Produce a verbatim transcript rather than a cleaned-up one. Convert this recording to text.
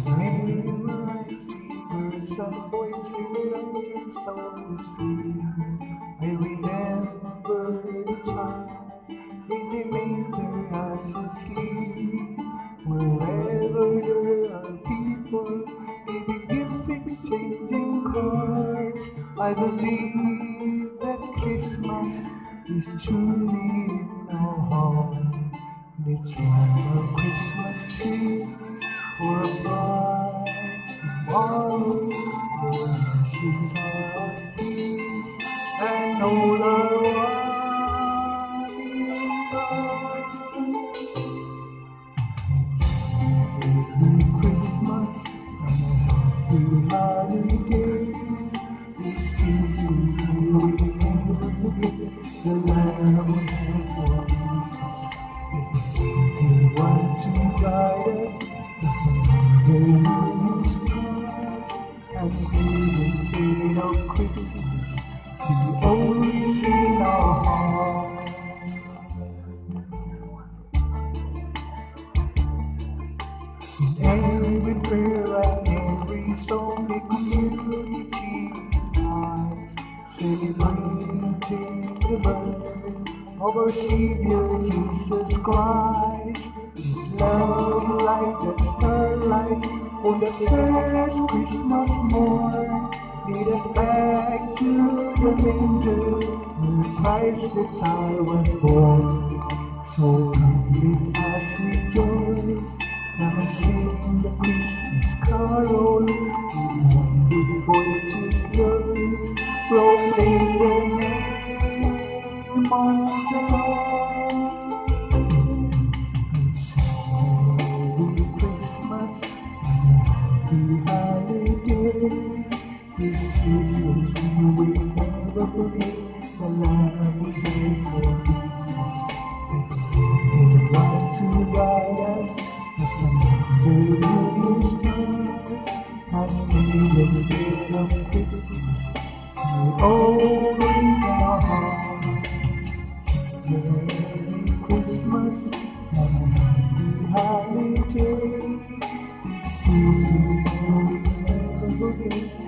When I see birds and boys sing lanterns on the street, I remember the time when they made their asses sleep. Wherever there are people, maybe gift exchanging cards. I believe that Christmas is truly in our heart. Let's light a Christmas tree for a bright tomorrow. The ashes are at peace and all are one in God. Merry Christmas and happy holidays. This season's we never forget the Lamb we have for Jesus. He want to guide us in the stars and be the spirit of Christmas. He always in our hearts. Every prayer and every song the community unites, celebrating the birth of our Savior Jesus Christ. With love like that starlight on the first Christmas morn, lead us back to the manger where Christ the child was born. So come let us rejoice, come and sing the Christmas carol. We want the boy to rejoice, proclaim the name of the Lord. Merry Christmas and happy holidays. This season's we will never forget the love we have for Jesus. He wants to guide us through the stars and be the spirit of Christmas. We all in our hearts. Merry Christmas and happy holidays. This season's we will never forget.